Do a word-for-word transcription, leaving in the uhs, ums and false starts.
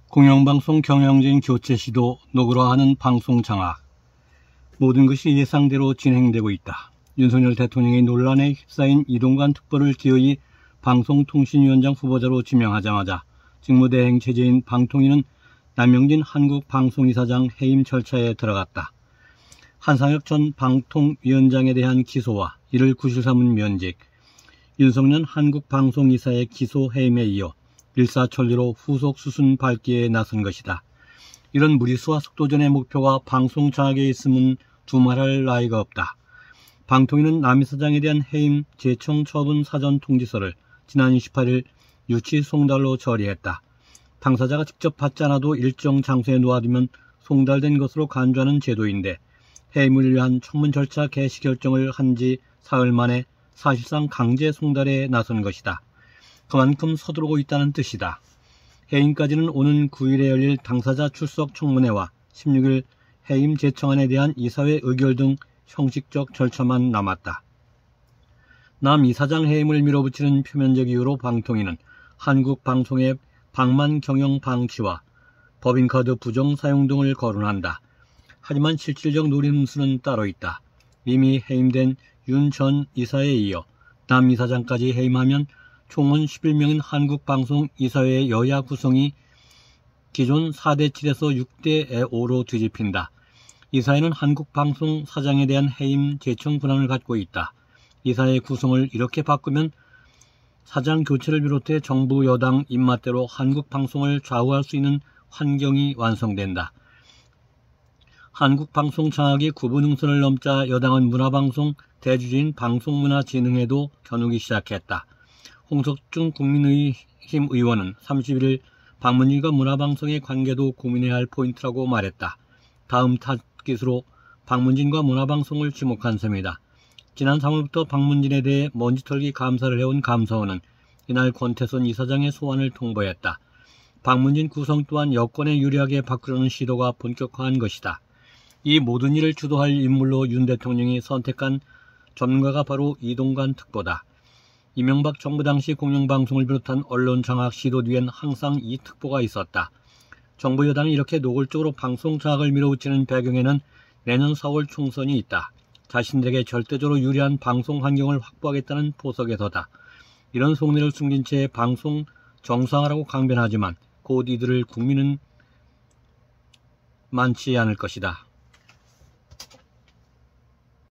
공영방송 경영진 교체 시도 노그러하는 방송 장악. 모든 것이 예상대로 진행되고 있다. 윤석열 대통령이 논란에 휩싸인 이동관 특보를 기어이 방송통신위원장 후보자로 지명하자마자 직무대행 체제인 방통위는 남영진 한국방송이사장 해임 절차에 들어갔다. 한상혁 전 방통위원장에 대한 기소와 이를 구실 삼은 면직, 윤석열 한국방송이사의 기소 해임에 이어 일사천리로 후속 수순 밟기에 나선 것이다. 이런 무리수와 속도전의 목표가 방송 장악에 있음은 두말할 나위가 없다. 방통위는 남 이사장에 대한 해임 제청 처분 사전 통지서를 지난 이십팔일 유치 송달로 처리했다. 당사자가 직접 받지 않아도 일정 장소에 놓아두면 송달된 것으로 간주하는 제도인데 해임을 위한 청문 절차 개시 결정을 한 지 사흘 만에 사실상 강제 송달에 나선 것이다. 그만큼 서두르고 있다는 뜻이다. 해임까지는 오는 구일에 열릴 당사자 출석 청문회와 십육일 해임 제청안에 대한 이사회 의결 등 형식적 절차만 남았다. 남 이사장 해임을 밀어붙이는 표면적 이유로 방통위는 한국방송의 방만 경영 방치와 법인카드 부정 사용 등을 거론한다. 하지만 실질적 노림수는 따로 있다. 이미 해임된 윤 전 이사에 이어 남 이사장까지 해임하면 총원 십일 명인 한국방송 이사회의 여야 구성이 기존 사 대 칠에서 육 대 오로 뒤집힌다. 이사회는 한국방송 사장에 대한 해임 제청 권한을 갖고 있다. 이사회 구성을 이렇게 바꾸면 사장 교체를 비롯해 정부 여당 입맛대로 한국방송을 좌우할 수 있는 환경이 완성된다. 한국방송 장악이 구분응선을 넘자 여당은 문화방송 대주주인 방송문화진흥회도 겨누기 시작했다. 홍석중 국민의힘 의원은 삼십일일 방문진과 문화방송의 관계도 고민해야 할 포인트라고 말했다. 다음 타깃으로 방문진과 문화방송을 지목한 셈이다. 지난 삼월부터 방문진에 대해 먼지털기 감사를 해온 감사원은 이날 권태선 이사장의 소환을 통보했다. 방문진 구성 또한 여권에 유리하게 바꾸려는 시도가 본격화한 것이다. 이 모든 일을 주도할 인물로 윤 대통령이 선택한 전문가가 바로 이동관 특보다. 이명박 정부 당시 공영방송을 비롯한 언론 장악 시도 뒤엔 항상 이 특보가 있었다. 정부 여당이 이렇게 노골적으로 방송 장악을 밀어붙이는 배경에는 내년 사월 총선이 있다. 자신들에게 절대적으로 유리한 방송 환경을 확보하겠다는 포석에서다. 이런 속내를 숨긴 채 방송 정상화라고 강변하지만 곧 이들을 국민은 많지 않을 것이다.